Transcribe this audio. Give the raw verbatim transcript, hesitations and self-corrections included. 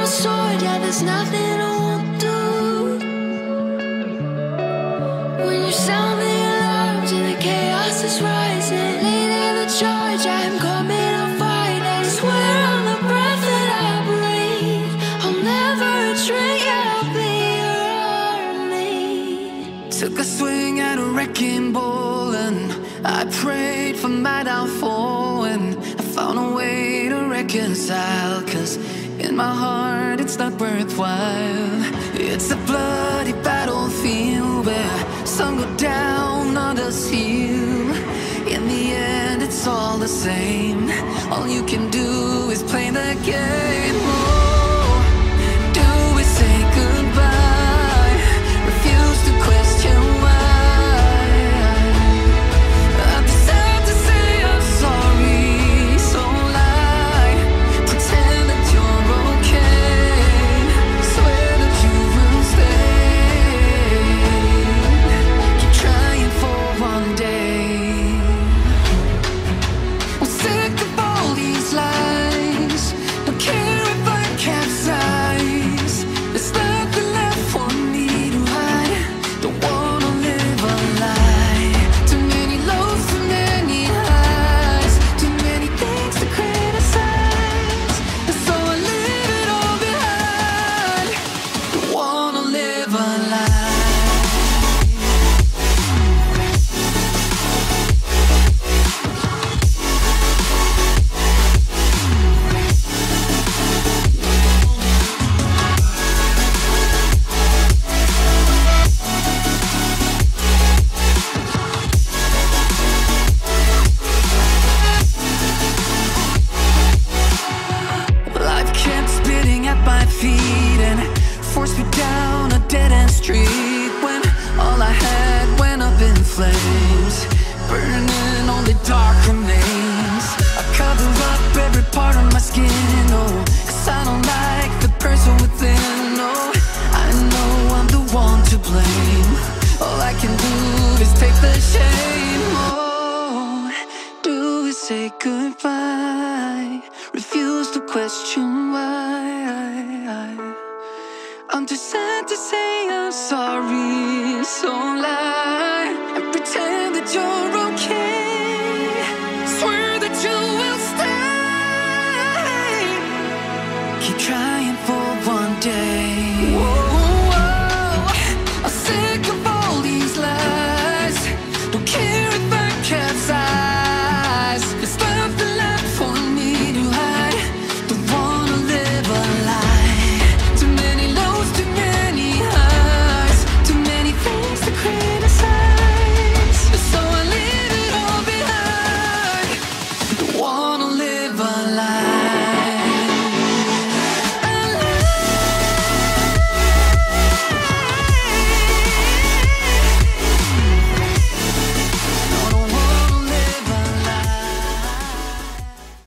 sword, yeah, there's nothing I won't do. When you sound the alarms and the chaos is rising, leading the charge, I'm coming, I'll fight. I swear on the breath that I breathe, I'll never retreat, yeah, I'll be your army. Took a swing at a wrecking ball and I prayed for my downfall, and I found a way to reconcile, cause in my heart it's not worthwhile. It's a bloody battlefield where some go down, others heal. In the end it's all the same, all you can do is play the game. Oh, do we say goodbye? Refuse to question why. Keep trying for one day.